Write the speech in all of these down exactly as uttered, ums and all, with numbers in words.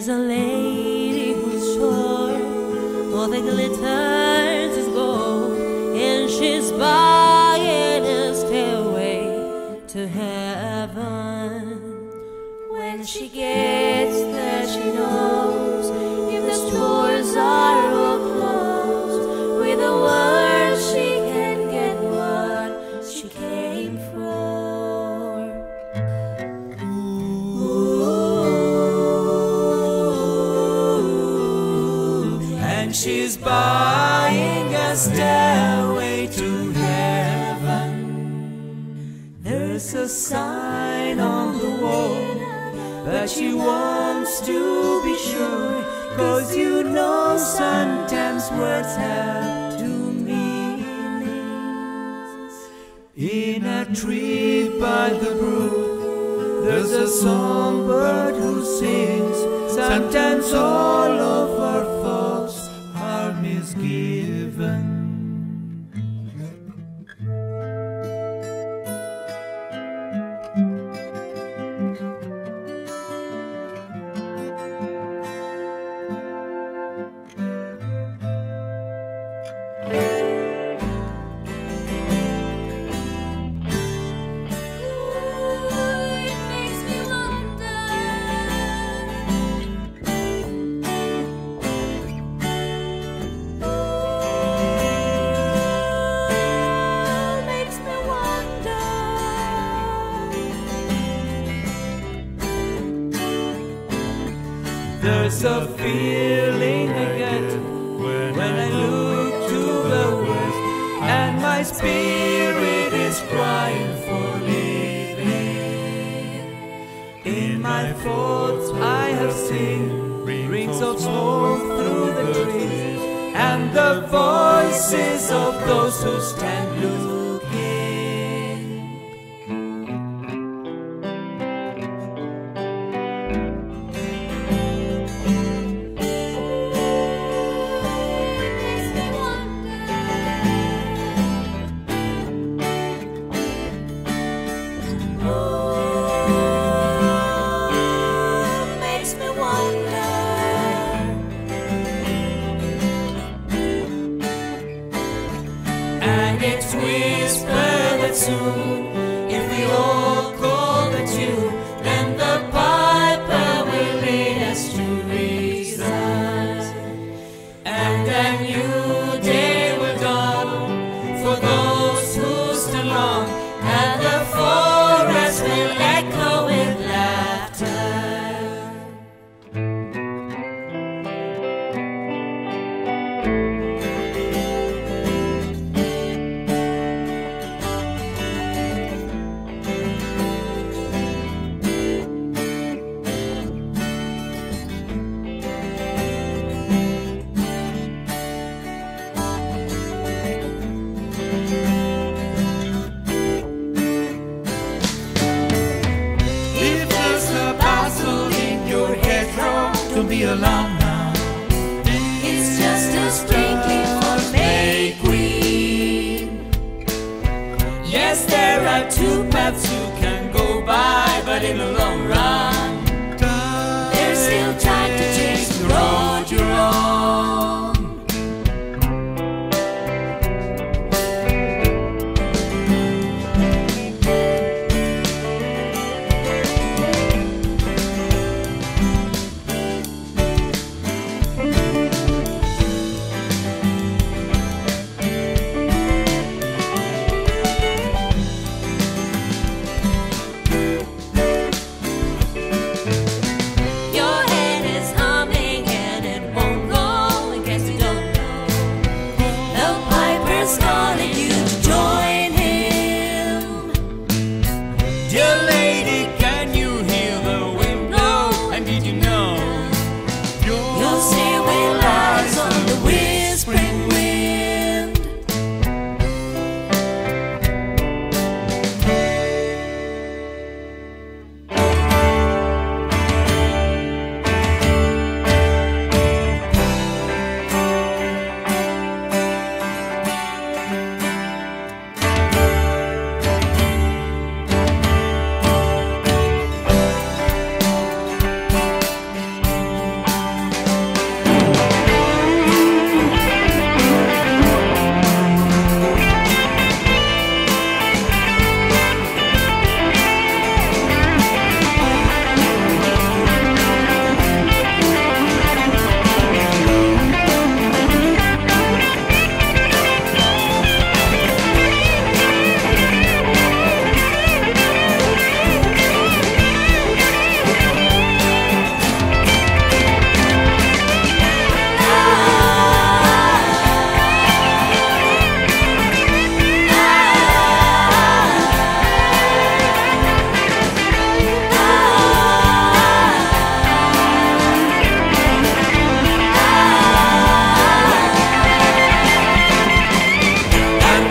There's a lady who's sure all that glitters is gold, and she's buying a stairway to heaven. When she gets there, she knows if the stores are all closed, with the words she can get what she came for. Ooh, and she's buying a stairway to heaven. There's a sign on the wall, but she wants to be sure, 'cause you know sometimes words have two meanings. In a tree by the brook, there's a songbird who sings. Sometimes all of our thoughts are misgiven. There's a feeling I get when I look to the west, and my spirit is crying for living. In my thoughts I have seen rings of smoke through the trees, and the voices of those who stand looking. And it's whispered that soon, if we all call the tune, then the piper will lead us to reason, and a new day will dawn for those who stand long, and the forest will echo with laughter. Don't be alarmed now. It's just a sprinkling for May Queen. Yes, there are two paths you can go by, but in the long run, there's still time to change the road you're on.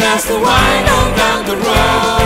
as the wind on down the road.